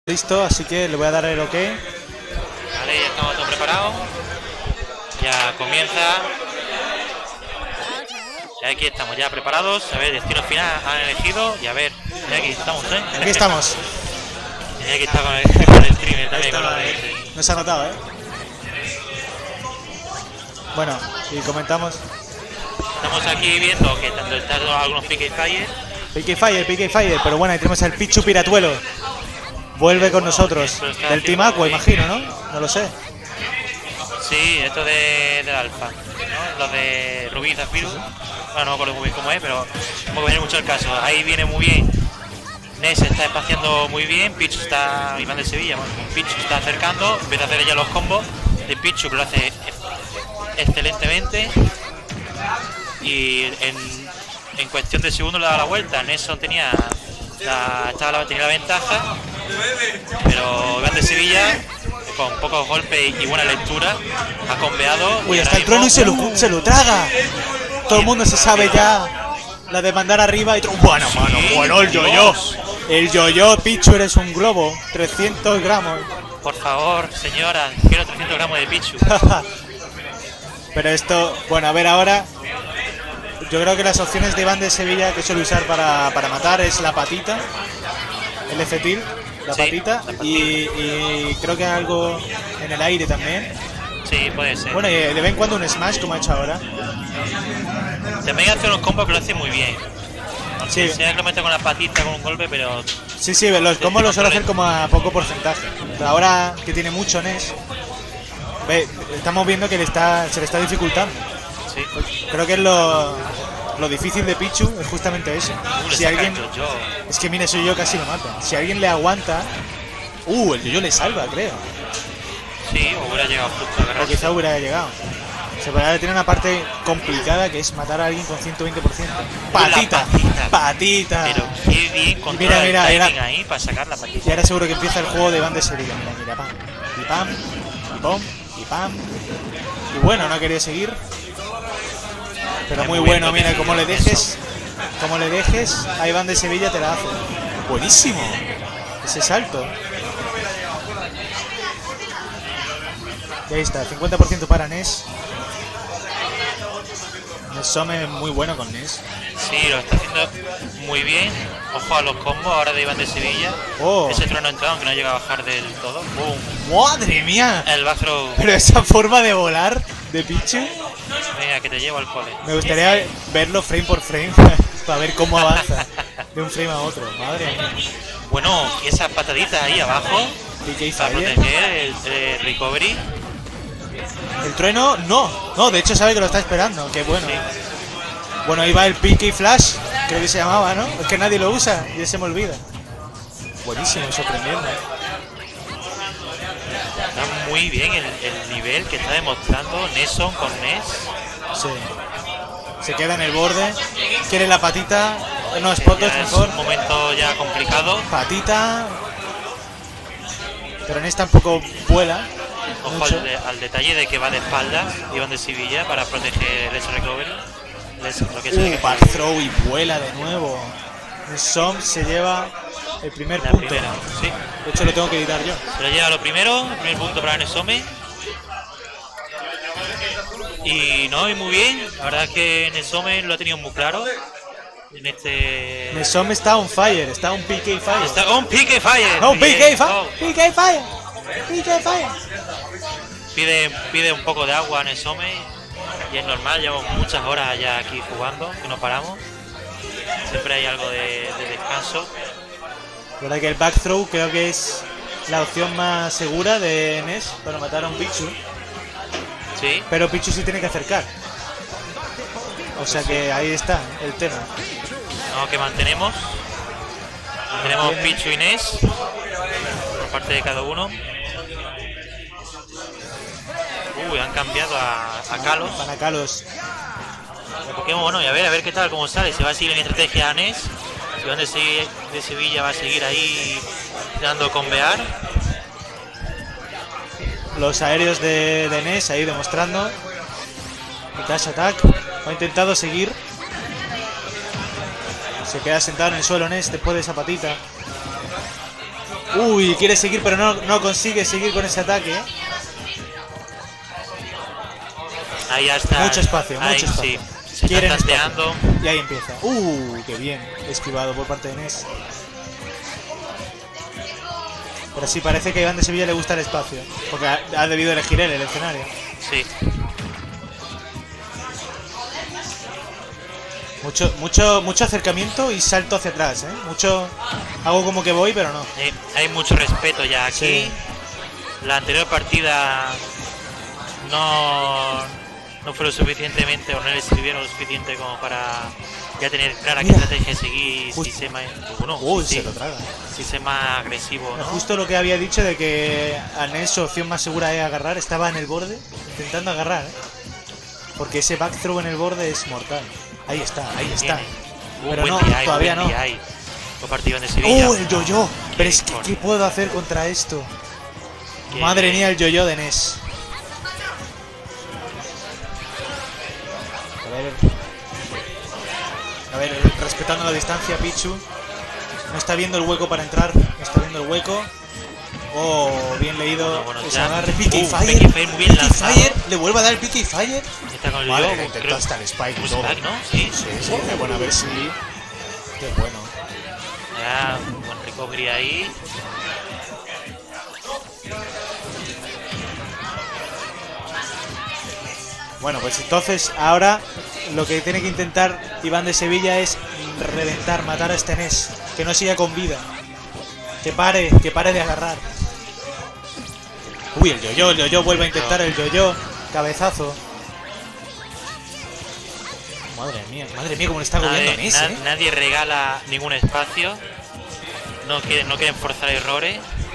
Listo, así que le voy a dar el ok. Vale, ya estamos todos preparados. Ya comienza. Y aquí estamos ya preparados. A ver, destino final han elegido. Y a ver, y aquí estamos, ¿eh? Aquí estamos. Y aquí está con el streamer también. No se ha notado, ¿eh? Bueno, y comentamos. Estamos aquí viendo que tanto están algunos PK PK Fire, pero bueno, ahí tenemos al Pichu Piratuelo. Vuelve con nosotros. Del Team Aqua, imagino, ¿no? No lo sé. Sí, esto del Alfa, ¿no? Los de Rubí y Zafiro. Bueno, no me acuerdo muy bien cómo es, pero como viene mucho el caso. Ahí viene muy bien. Ness está espaciando muy bien. Pichu está. Iván de Sevilla, bueno, Pichu está acercando. Empieza a hacer ya los combos de Pichu, que lo hace excelentemente. Y en cuestión de segundos le da la vuelta. Nelson tenía la ventaja, pero Iván de Sevilla, con pocos golpes y buena lectura, ha combeado. Uy, hasta el trueno y se lo traga. Todo el mundo se sabe ya la de mandar arriba y... Bueno, el yo-yo. El yo-yo, Pichu, eres un globo. 300 gramos. Por favor, señora, quiero 300 gramos de Pichu. Pero esto, bueno, a ver ahora. Yo creo que las opciones de Iván de Sevilla que suele usar para matar es la patita, el F-Tilt, la patita. Y creo que algo en el aire también. Sí, puede ser. Bueno, y de vez en cuando un smash como ha hecho ahora. También hace unos combos que lo hace muy bien. Sí. Se lo mete con la patita, con un golpe, pero... Sí, los combos los suele hacer como a poco porcentaje. Pero ahora que tiene mucho Ness, estamos viendo que se le está dificultando. Sí. Creo que es lo difícil de Pichu, es justamente eso. Si alguien... Es que mira, soy yo casi lo mata. Si alguien le aguanta... el yo le salva, creo. Sí, o hubiera llegado justo a agarrar. O quizá hubiera llegado. Se puede tener una parte complicada que es matar a alguien con 120%. ¡Patita! Pero qué bien controla el timing ahí para sacar la patita. Y ahora seguro que empieza el juego de Iván de Sevilla. Mira, pam. Y pam. Y pom. Y pam. Y bueno, no quería seguir. Pero muy bueno, mira, como le dejes a Iván de Sevilla te la hace. Buenísimo ese salto. Y ahí está, 50% para Ness. Nessome muy bueno con Ness. Sí, lo está haciendo muy bien. Ojo a los combos ahora de Iván de Sevilla. Ese trueno ha entrado, aunque no llega a bajar del todo. ¡Boom! ¡Madre mía! El backthrow. Pero esa forma de volar de Pichu. Venga, que te llevo al cole. Me gustaría verlo frame por frame para ver cómo avanza de un frame a otro. Madre mía. Bueno, y esas pataditas ahí abajo para proteger el recovery. El trueno, no, de hecho sabe que lo está esperando. Qué bueno. Sí. Bueno, ahí va el PK Flash, creo que se llamaba, ¿no? Es que nadie lo usa y se me olvida. Buenísimo, sorprendiendo. Está muy bien el nivel que está demostrando Nelson con Ness. Sí. Se queda en el borde. Quiere la patita. No, Spotos mejor. Es un momento ya complicado. Patita. Pero Ness tampoco vuela. Ojo al detalle de que va de espaldas Iván de Sevilla para proteger ese recovery. Back throw y vuela de nuevo. Som se lleva el primer punto. Sí. De hecho lo tengo que editar yo. Se lo lleva lo primero, el primer punto para Nessome. Y muy bien. La verdad es que Nessome lo ha tenido muy claro. En este... Nessome está on fire, está un PK fire. Está on PK fire. No, PK fire. PK fire. PK fire. Pide un poco de agua a Nessome. Y es normal, llevamos muchas horas ya aquí jugando, que no paramos. Siempre hay algo de descanso. La verdad que el back throw creo que es la opción más segura de Ness para matar a un Pichu. Sí. Pero Pichu sí tiene que acercar. O sea que ahí está el tema. No, que mantenemos. Tenemos Pichu y Ness por parte de cada uno. Han cambiado a Kalos. Van a Kalos. El Pokémon, bueno, y a ver qué tal, cómo sale. Se va a seguir en estrategia a Ness. Si van de Sevilla va a seguir ahí dando combear. Los aéreos de Ness ahí demostrando. Y Dash Attack. Ha intentado seguir. Se queda sentado en el suelo Ness después de esa patita. Uy, quiere seguir, pero no consigue seguir con ese ataque, ¿eh? Ahí ya está. Mucho espacio, Ahí, mucho espacio. Sí, se Quieren está tanteando. Y ahí empieza. Qué bien. Esquivado por parte de Ness. Pero sí, parece que a Iván de Sevilla le gusta el espacio. Porque ha debido elegir él el escenario. Sí. Mucho acercamiento y salto hacia atrás, ¿eh? Hago como que voy, pero no. Hay mucho respeto ya aquí. Sí. La anterior partida no fue lo suficientemente, o no le escribieron lo suficiente como para ya tener clara qué estrategia seguir, si ser más, se lo traga. si ser más agresivo, ¿no? Justo lo que había dicho de que a Ness su opción más segura es agarrar, estaba en el borde, intentando agarrar, ¿eh? Porque ese back throw en el borde es mortal. Ahí está. Pero no, todavía no. Por parte de Iván de Sevilla. El yo-yo. Pero es que, ¿qué puedo hacer contra esto? Madre mía, el yo-yo de Ness. A ver, respetando la distancia, Pichu. No está viendo el hueco para entrar. No está viendo el hueco. Bien leído. Ese agarre. Pique y Fire. Muy bien lanzado. Fire. Le vuelve a dar el Pique y Fire. Está con el Vale, yo, intentó hasta el Spike y todo. Spike, ¿no? Sí. Sí, qué bueno, a ver si... Qué bueno. Ya, un buen recovery ahí. Bueno, pues entonces ahora lo que tiene que intentar Iván de Sevilla es reventar, matar a este Ness, que no siga con vida, que pare de agarrar. Uy, el yo-yo vuelve a intentar el yo-yo, cabezazo. Madre mía, cómo le está agobiando a Ness, ¿eh? Nadie regala ningún espacio, no quieren forzar errores.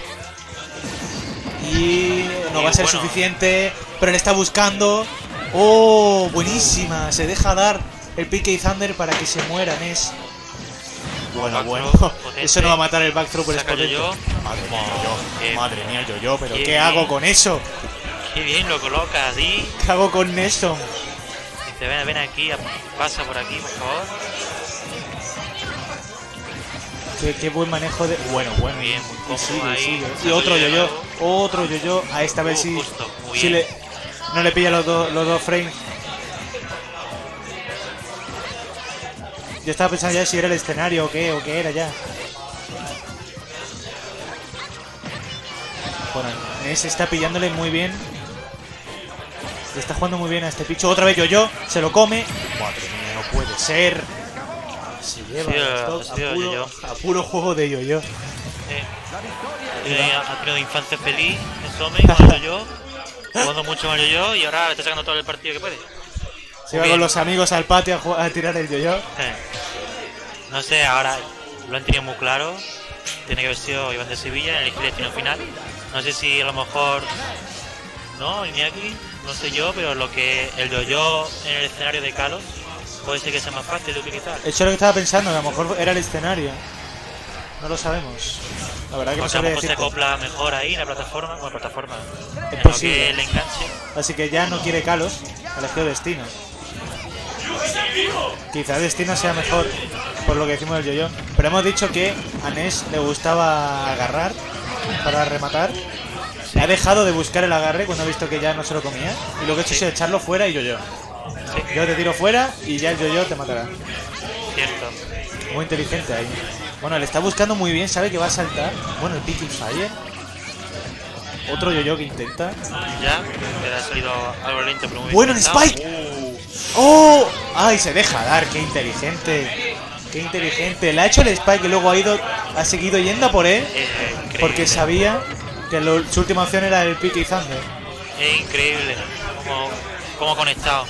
Y no va a ser suficiente, pero le está buscando. Buenísima. Se deja dar el pique y Thunder para que se muera Ness. Bueno. Eso no va a matar el back throw, pero es potente. Madre mía, yo, pero ¿qué hago con eso? Qué bien lo colocas, ¿sí? ¿Qué hago con Nesson? Dice, ven aquí, pasa por aquí, por favor. Qué buen manejo de... Bueno. Bien, muy cómodo ahí. Y otro yo-yo. A esta vez sí. No le pilla los dos frames. Yo estaba pensando ya si era el escenario o qué era ya. Bueno, Ness está pillándole muy bien. Le está jugando muy bien a este picho. Otra vez yo. Se lo come. Madre mía, no puede ser. Se lleva a puro juego de yo-yo. Ha tenido infancia feliz en Somen con el yo-yo. Jugando mucho con el yo-yo y ahora le está sacando todo el partido que puede. Se va con los amigos al patio a tirar el yo-yo. No sé, ahora lo han tenido muy claro. Tiene que haber sido Iván de Sevilla en el destino final. No sé si a lo mejor... No, Iñaki, no sé yo, pero lo que el yo-yo en el escenario de Kalos puede ser que sea más fácil de utilizar. Eso es lo que estaba pensando, que a lo mejor era el escenario. No lo sabemos. La verdad que no sabría decirte. Se acopla mejor ahí en la plataforma, con la plataforma. Es posible. Que el enganche. Así que ya no quiere Kalos, ha elegido Destino. Quizás Destino sea mejor por lo que decimos del yo-yo. Pero hemos dicho que a Ness le gustaba agarrar para rematar. Ha dejado de buscar el agarre cuando ha visto que ya no se lo comía. Y lo que ha hecho es echarlo fuera y yo-yo. Yo te tiro fuera y ya el yo-yo te matará. Cierto. Muy inteligente ahí. Bueno, le está buscando muy bien, sabe que va a saltar. Bueno, el Picking Fire. Otro yo-yo que intenta. Ya, pero ha salido algo lento, pero muy bien. Bueno, en Spike. ¡Oh! ¡Ay, se deja dar! ¡Qué inteligente! ¡Qué inteligente! Le ha hecho el Spike y luego ha seguido yendo a por él. Porque sabía que su última opción era el Pique y Thunder. Es increíble cómo ha conectado.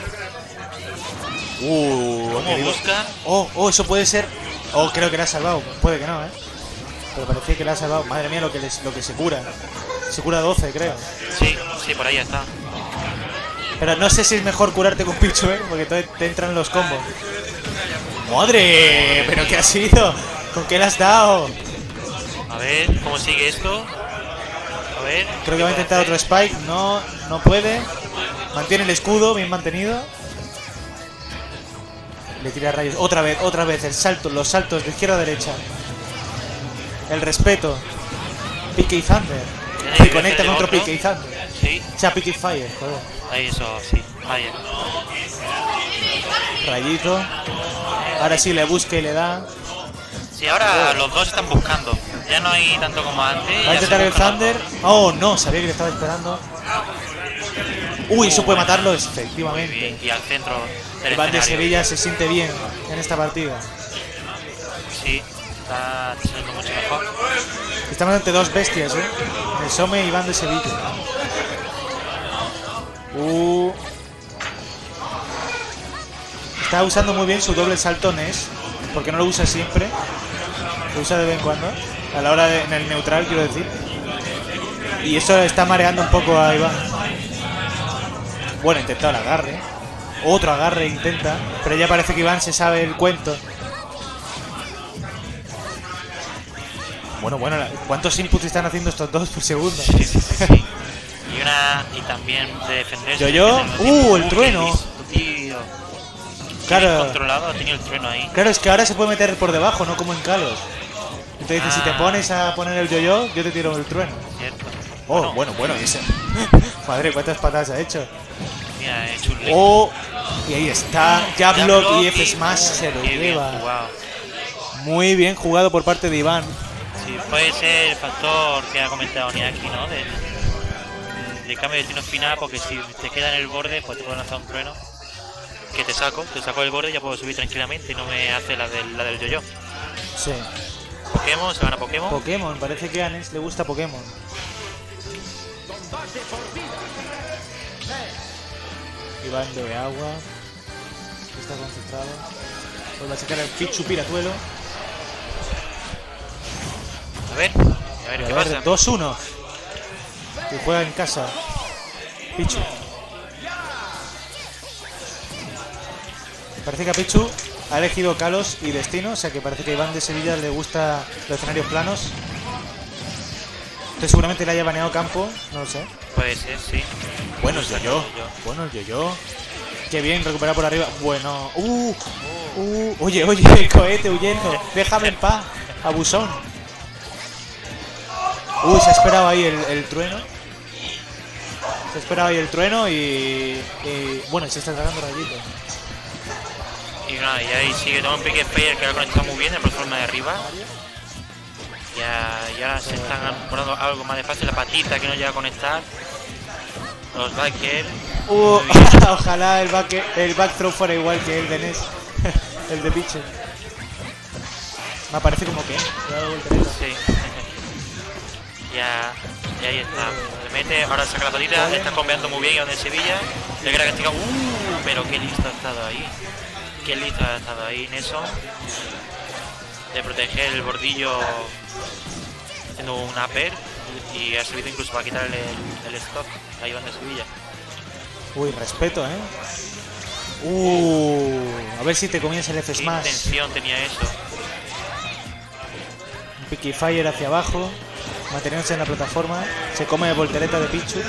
¿Cómo busca? Eso puede ser. Creo que le ha salvado. Puede que no, pero parecía que le ha salvado. Madre mía, lo que se cura. Se cura 12, creo. Sí, por ahí ya está. Pero no sé si es mejor curarte con Pichu, porque te entran los combos. ¡Madre! ¿Pero qué ha sido? ¿Con qué le has dado? A ver, ¿cómo sigue esto? A ver. Creo que va a intentar otro Spike. No puede. Mantiene el escudo, bien mantenido. Le tira rayos. Otra vez. El salto, los saltos de izquierda a derecha. El respeto. Pique y Thunder. Tiene Se que conecta hacer con otro otro. Pique y Thunder. Sí, O sea, Pique y Fire, joder. ahí eso, sí. Ahí. Rayito. Ahora sí le busca y le da. Sí, ahora los dos están buscando. Ya no hay tanto como antes. Va a ya se intentar el buscan Thunder. los dos. Oh, no, sabía que le estaba esperando. Uy, eso puede matarlo, Muy efectivamente. bien. Y al centro del El Band de escenario. Sevilla se siente bien en esta partida. Sí, está siendo mucho mejor. Estamos ante dos bestias, Nesome y Band de Sevilla. Está usando muy bien su doble salto Nes, porque no lo usa siempre. Lo usa de vez en cuando, a la hora de, en el neutral, quiero decir. Y eso está mareando un poco a Iván. Bueno, intenta el agarre. Otro agarre intenta, pero ya parece que Iván se sabe el cuento. Bueno, ¿cuántos inputs están haciendo estos dos por segundo? Sí. Y también de defenderse. Yo-yo. El qué trueno. listo, tío. Claro. Controlado, ha tenido el trueno ahí. Claro, es que ahora se puede meter por debajo, no como en Kalos. Entonces, si te pones a poner el yo-yo, yo te tiro el trueno. Cierto. Oh, bueno, y ese. Madre, cuántas patadas ha hecho. Mira, he hecho un lick. Oh, y ahí está. Jablock Jablock y F Smash se lo qué bien lleva. jugado. Muy bien jugado por parte de Iván. Sí, puede ser el factor que ha comentado Niaki, ¿no? Del cambio de destino final, porque si te queda en el borde, pues te puedo lanzar un trueno. Que te saco del borde y ya puedo subir tranquilamente y no me hace la del yo-yo. Sí. Pokémon, se gana Pokémon. Pokémon, parece que a Nes le gusta Pokémon. Iván de agua. Está concentrado. Vuelve a sacar el Pichu Piratuelo. A ver Y qué a ver, pasa. 2-1. Que juega en casa. Pichu. Parece que a Pichu ha elegido Kalos y Destino, o sea que parece que a Iván de Sevilla le gusta los escenarios planos. Entonces seguramente le haya baneado campo, no lo sé. Puede ser, sí. Bueno, el yo-yo. Bueno, el yo-yo. Qué bien, recuperar por arriba. Bueno. Oye, el cohete huyendo. Déjame en paz, abusón. Se ha esperado ahí el trueno. Se ha esperado ahí el trueno y bueno, se está tragando rayito. Y nada, y ahí sigue todo un pique Fire que lo ha conectado muy bien, de plataforma de arriba. Ya se están poniendo algo más de fácil, la patita que no llega a conectar. Los backers. Ojalá el back throw fuera igual que el de Nes. El de Pichu. Me parece como que Sí. Y ahí está. Le mete, ahora saca la patita, está combeando muy bien y donde Sevilla. Le queda castigado. Pero qué listo ha estado ahí. Qué listo ha estado ahí Nelson. De proteger el bordillo haciendo un upper. Y ha servido incluso para quitarle el stock a Iván de Sevilla. Respeto, a ver si te comienza el F ¿Qué Smash. intención tenía eso? Un Picky Fire hacia abajo, manteniéndose en la plataforma. Se come voltereta de Pichu.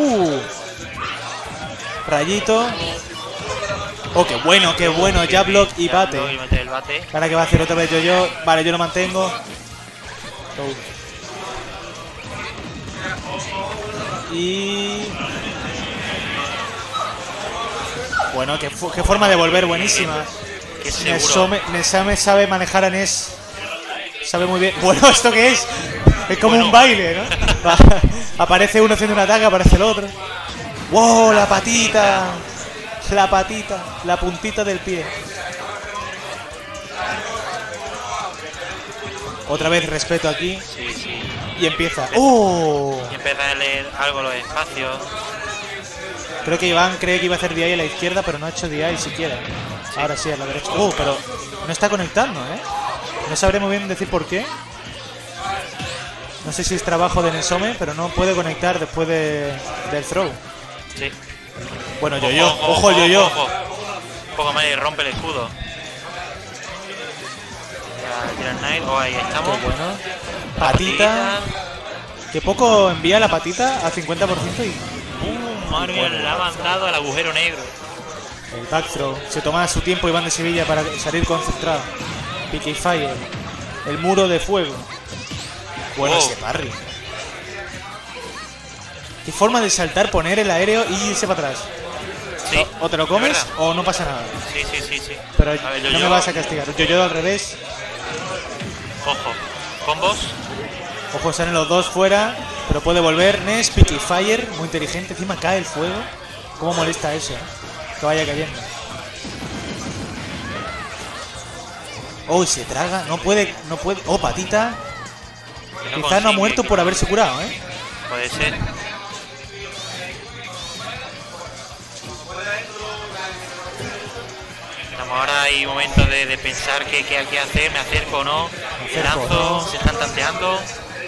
Rayito. Qué bueno, Jablock y bate. Y mete el bate. Ahora que va a hacer otra vez yo. Vale, yo lo mantengo. Y... bueno, qué forma de volver buenísima. Qué seguro. Nesame sabe manejar a Nes. Sabe muy bien. Bueno, ¿esto qué es? Es como un baile, ¿no? Aparece uno haciendo un ataque, aparece el otro. ¡Wow! La patita. La patita. La puntita del pie. Otra vez respeto aquí. Sí. Y empieza. Y empieza a leer algo los espacios. Creo que Iván cree que iba a hacer DI a la izquierda, pero no ha hecho DI siquiera. Sí. Ahora sí, a la derecha. Pero no está conectando, No sabré muy bien decir por qué. No sé si es trabajo de Nesome, pero no puede conectar después del throw. Sí. Bueno, yo-yo. Ojo el yo-yo. Un poco más y rompe el escudo. Tira el Knight. Ahí estamos. Qué bueno. Patita. Que poco envía la patita a 50% y... Mario le ha mandado al agujero negro. El back throw. Se toma su tiempo Iván de Sevilla para salir concentrado. Pique Fire. El muro de fuego. Bueno, ese parry. Qué forma de saltar, poner el aéreo y irse para atrás. Sí, O te lo es comes verdad. o no pasa nada. Sí. Pero A ver, no yo-yo. me vas a castigar. Yo al revés. Ojo. Combos. Ojo, salen los dos fuera. Pero puede volver. Ness, Picky Fire. Muy inteligente. Encima cae el fuego. Cómo molesta eso, ¿eh? Que vaya cayendo. Oh, y se traga. No puede. Oh, patita. Que Quizás no ha consigue, muerto que- por haberse curado, ¿eh? Puede ser. Ahora hay momentos de pensar qué hay que hacer, me acerco o no, me acerco o lanzo, no. se están tanteando.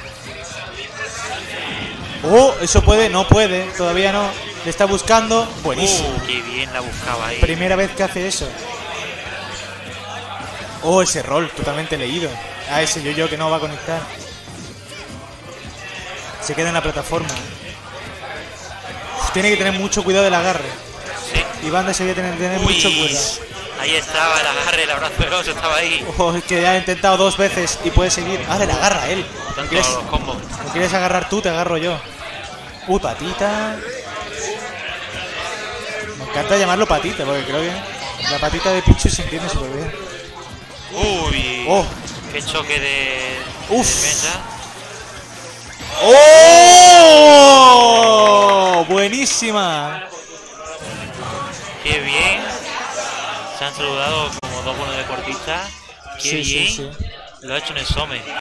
Oh, eso puede. No puede. Todavía no. Le está buscando. Buenísimo. Qué bien la buscaba ahí. Primera vez que hace eso. Oh, ese rol, totalmente leído. Ah, ese yo que no va a conectar. Se queda en la plataforma. Uf, tiene que tener mucho cuidado del agarre. Sí. Y Banda se debe tener Uy, mucho cuidado. ahí estaba el agarre, el abrazo del oso estaba ahí. Oh, es que ya ha intentado 2 veces y puede seguir. Ahora le agarra a él. ¿Me Tanto quieres, los combos. me quieres agarrar tú? Te agarro yo. Patita. Me encanta llamarlo patita porque creo que la patita de Pichu se entiende súper bien. Uy, Oh. qué choque de Uf. defensa. ¡Oh! Buenísima. Qué bien. Se han saludado como dos buenos deportistas. Qué Sí, sí, bien. sí. Lo ha hecho en el Some.